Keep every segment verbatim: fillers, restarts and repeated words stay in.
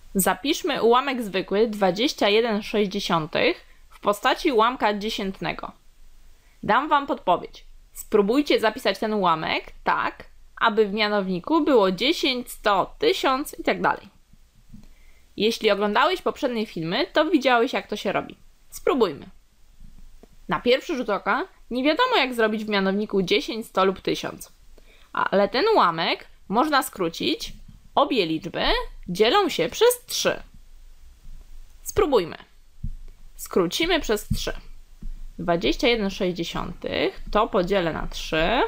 Zapiszmy ułamek zwykły dwadzieścia jeden sześćdziesiątych w postaci ułamka dziesiętnego. Dam Wam podpowiedź. Spróbujcie zapisać ten ułamek tak, aby w mianowniku było dziesięć, sto, tysiąc i tak dalej. Jeśli oglądałeś poprzednie filmy, to widziałeś, jak to się robi. Spróbujmy. Na pierwszy rzut oka nie wiadomo, jak zrobić w mianowniku dziesięć, sto lub tysiąc. Ale ten ułamek można skrócić. Obie liczby dzielą się przez trzy. Spróbujmy. Skrócimy przez trzy. dwadzieścia jeden sześćdziesiątych to podzielę na trzy,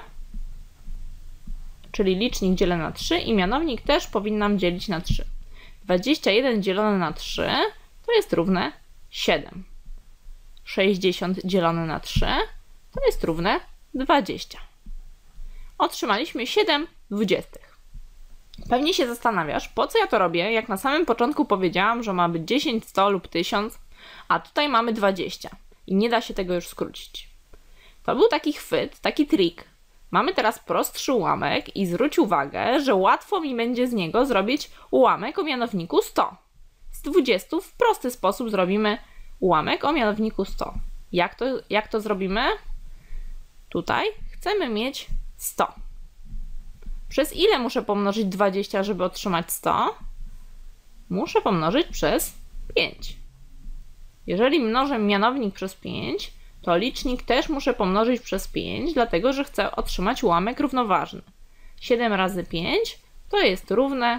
czyli licznik dzielę na trzy i mianownik też powinnam dzielić na trzy. dwadzieścia jeden dzielone na trzy to jest równe siedem. sześćdziesiąt dzielone na trzy to jest równe dwadzieścia. Otrzymaliśmy siedem dwudziestych. Pewnie się zastanawiasz, po co ja to robię, jak na samym początku powiedziałam, że ma być dziesięć, sto lub tysiąc, a tutaj mamy dwadzieścia i nie da się tego już skrócić. To był taki chwyt, taki trik. Mamy teraz prostszy ułamek i zwróć uwagę, że łatwo mi będzie z niego zrobić ułamek o mianowniku sto. Z dwudziestu w prosty sposób zrobimy ułamek o mianowniku sto. Jak to, jak to zrobimy? Tutaj chcemy mieć sto. Przez ile muszę pomnożyć dwadzieścia, żeby otrzymać sto? Muszę pomnożyć przez pięć. Jeżeli mnożę mianownik przez pięć, to licznik też muszę pomnożyć przez pięć, dlatego że chcę otrzymać ułamek równoważny. siedem razy pięć to jest równe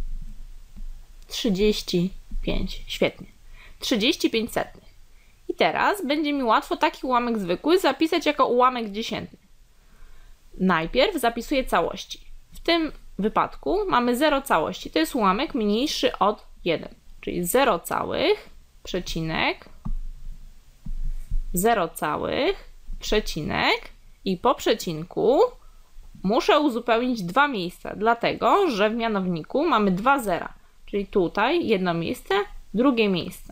trzydzieści pięć. Świetnie. trzydzieści pięć setnych. I teraz będzie mi łatwo taki ułamek zwykły zapisać jako ułamek dziesiętny. Najpierw zapisuję całości. W tym wypadku mamy zero całości. To jest ułamek mniejszy od jeden. Czyli zero całych, przecinek, zero całych, przecinek i po przecinku muszę uzupełnić dwa miejsca, dlatego że w mianowniku mamy dwa zera. Czyli tutaj jedno miejsce, drugie miejsce.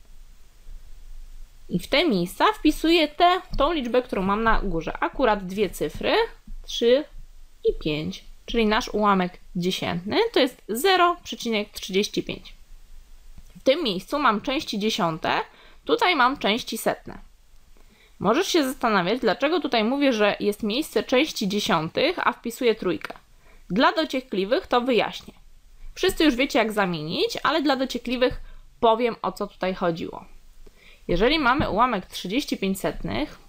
I w te miejsca wpisuję tę, tą liczbę, którą mam na górze. Akurat dwie cyfry, trzy i pięć. Czyli nasz ułamek dziesiętny to jest zero przecinek trzydzieści pięć. W tym miejscu mam części dziesiąte, tutaj mam części setne. Możesz się zastanawiać, dlaczego tutaj mówię, że jest miejsce części dziesiątych, a wpisuję trójkę. Dla dociekliwych to wyjaśnię. Wszyscy już wiecie, jak zamienić, ale dla dociekliwych powiem, o co tutaj chodziło. Jeżeli mamy ułamek trzydzieści pięć setnych,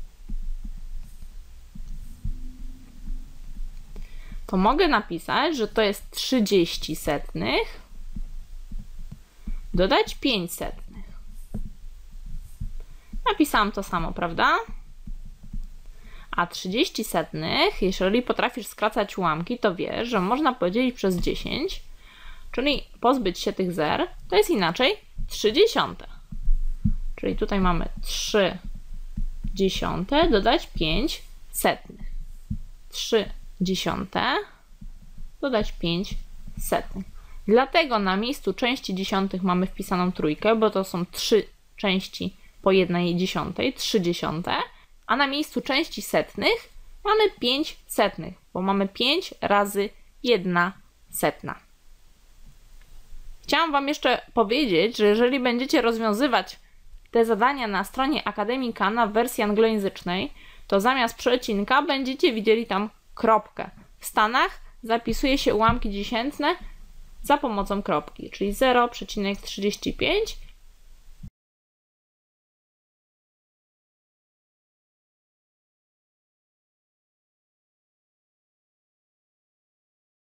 to mogę napisać, że to jest trzydzieści setnych dodać pięć setnych. Napisałam to samo, prawda? A trzydzieści setnych, jeżeli potrafisz skracać ułamki, to wiesz, że można podzielić przez dziesięć, czyli pozbyć się tych zer, to jest inaczej trzy dziesiąte. Czyli tutaj mamy trzy dziesiąte dodać pięć setnych. trzy dziesiąte dodać pięć setnych. Dlatego na miejscu części dziesiątych mamy wpisaną trójkę, bo to są trzy części po jednej dziesiątej, trzy dziesiąte, a na miejscu części setnych mamy pięć setnych, bo mamy pięć razy jedna setna. Chciałam Wam jeszcze powiedzieć, że jeżeli będziecie rozwiązywać te zadania na stronie Akademii Kana w wersji anglojęzycznej, to zamiast przecinka będziecie widzieli tam kropkę. W Stanach zapisuje się ułamki dziesiętne za pomocą kropki, czyli zero przecinek trzydzieści pięć